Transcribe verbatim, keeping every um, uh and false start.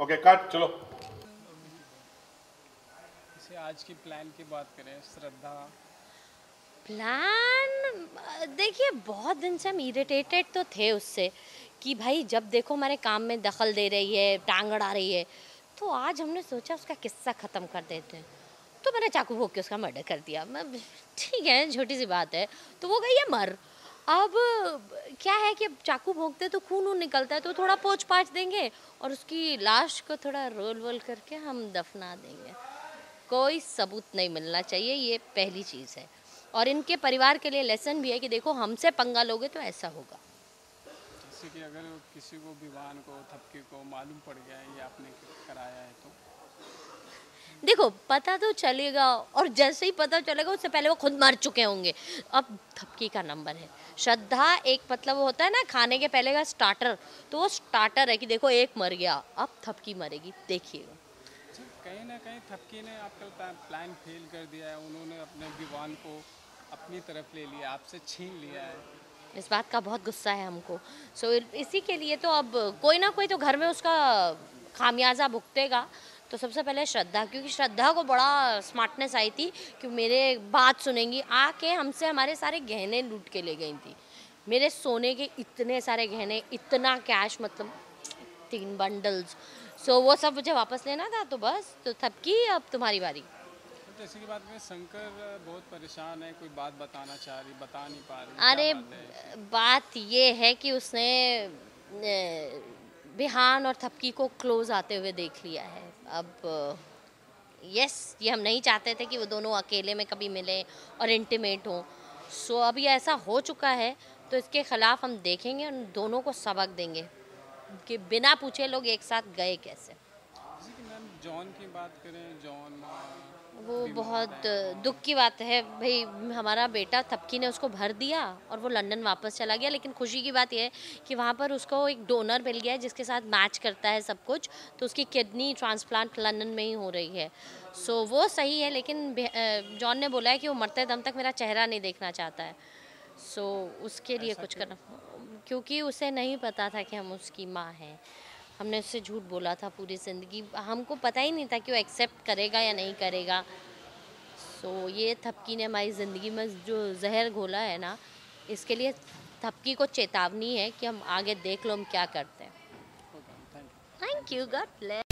Okay काट चलो। इसे आज की प्लान की बात करें, श्रद्धा प्लान देखिए, बहुत दिन से हम इरिटेटेड तो थे उससे कि भाई जब देखो हमारे काम में दखल दे रही है, टांग अड़ा रही है। तो आज हमने सोचा उसका किस्सा ख़त्म कर देते हैं। तो मैंने चाकू भोंक के उसका मर्डर कर दिया। मैं ठीक है, छोटी सी बात है। तो वो गई है मर। अब क्या है कि अब चाकू भोंकते तो खून वून निकलता है, तो थोड़ा पोंछ पाछ देंगे और उसकी लाश को थोड़ा रोल वोल करके हम दफना देंगे। कोई सबूत नहीं मिलना चाहिए, ये पहली चीज़ है। और इनके परिवार के लिए लेसन भी है कि देखो हमसे पंगा लोगे तो ऐसा होगा। जैसे कि अगर किसी को विवान को थपकी को मालूम पड़ गया है ये आपने कराया है तो देखो पता तो चलेगा, और जैसे ही पता चलेगा उससे पहले वो खुद मर चुके होंगे। अब थपकी का नंबर है। श्रद्धा एक मतलब वो होता है ना खाने के पहले का स्टार्टर, तो वो स्टार्टर है कि देखो एक मर गया, अब थपकी मरेगी, देखिएगा। कहीं ना कहीं थपकी ने आपका प्लान फेल कर दिया है। उन्होंने अपने विवान को अपनी तरफ ले लिया, आपसे छीन लिया है। इस बात का बहुत गुस्सा है हमको। सो इसी के लिए तो अब कोई ना कोई तो घर में उसका खामियाजा भुगतेगा। तो सबसे पहले श्रद्धा, क्योंकि श्रद्धा को बड़ा स्मार्टनेस आई थी कि मेरे बात सुनेंगी। आके हमसे हमारे सारे गहने लूट के ले गई थी। मेरे सोने के इतने सारे गहने, इतना कैश, मतलब तीन बंडल्स। सो वो सब मुझे वापस लेना था। तो बस, तो थपकी अब तुम्हारी बारी। तो जैसे की बात करें, शंकर बहुत परेशान है, कोई बात बताना चाह रही, बता नहीं पा रही। अरे क्या बात है? बात ये है कि उसने बिहान और थपकी को क्लोज आते हुए देख लिया है। अब यस, ये हम नहीं चाहते थे कि वो दोनों अकेले में कभी मिले और इंटीमेट हो। सो अब ये ऐसा हो चुका है, तो इसके खिलाफ हम देखेंगे और दोनों को सबक देंगे कि बिना पूछे लोग एक साथ गए कैसे। जैसे कि मैम जॉन की बात करें, जॉन वो बीमार बहुत है। दुख की बात है भाई। हमारा बेटा थपकी ने उसको भर दिया और वो लंदन वापस चला गया। लेकिन खुशी की बात यह है कि वहाँ पर उसको एक डोनर मिल गया है जिसके साथ मैच करता है सब कुछ। तो उसकी किडनी ट्रांसप्लांट लंदन में ही हो रही है। सो वो सही है, लेकिन जॉन ने बोला है कि वो मरते दम तक मेरा चेहरा नहीं देखना चाहता है। सो उसके लिए कुछ करना, क्योंकि उसे नहीं पता था कि हम उसकी माँ हैं। हमने उससे झूठ बोला था पूरी ज़िंदगी। हमको पता ही नहीं था कि वो एक्सेप्ट करेगा या नहीं करेगा। सो ये थपकी ने हमारी ज़िंदगी में जो जहर घोला है ना, इसके लिए थपकी को चेतावनी है कि हम आगे देख लो हम क्या करते हैं। Thank you. Thank you, God bless.